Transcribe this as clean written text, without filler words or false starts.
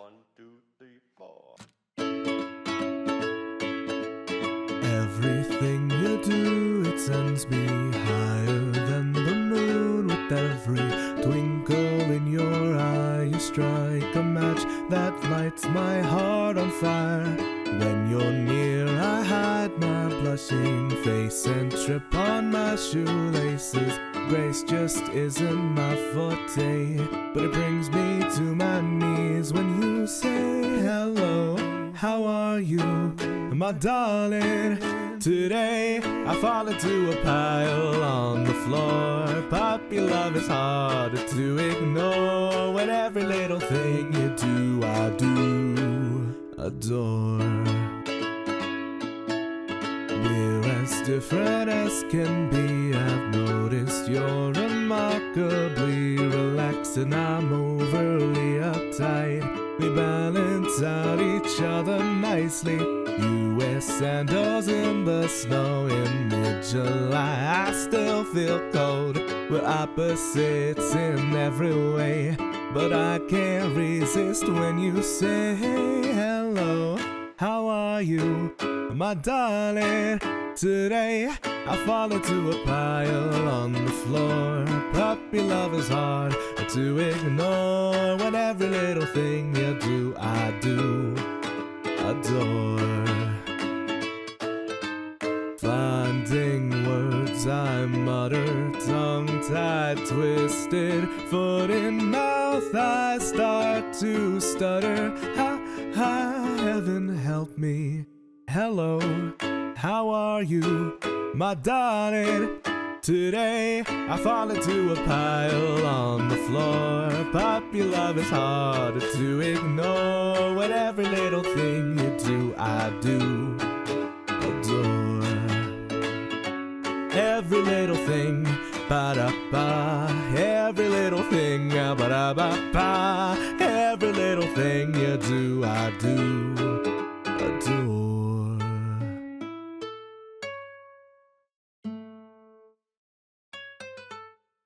1, 2, 3, 4. Everything you do, it sends me higher than the moon. With every twinkle in your eye, you strike a match that lights my heart on fire. When you're near, I hide my blushing face and trip on my shoelaces. Grace just isn't my forte, but it brings me to my knees when you say hello. How are you, my darling? Today I fall into a pile on the floor. Puppy love is hard to ignore. When every little thing you do, I do adore. We're as different as can be. I've noticed you're remarkably relaxed and I'm overly uptight. We balance out each other nicely. You wear sandals in the snow in mid-July. I still feel cold. We're opposites in every way, but I can't resist when you say hello. How are you, my darling? Today I fall into a pile on the floor. Puppy love is hard to ignore. When every little thing you do, I do adore. Finding words I mutter, tongue-tied, twisted, foot in mouth, I start to stutter. Heaven help me. Hello, how are you, my darling? Today I fall into a pile on the floor. Puppy love is hard to ignore. When every little thing you do, I do adore. Every little thing, ba-da-ba. Every little thing, ba-da-ba-ba. Every little thing you do, I do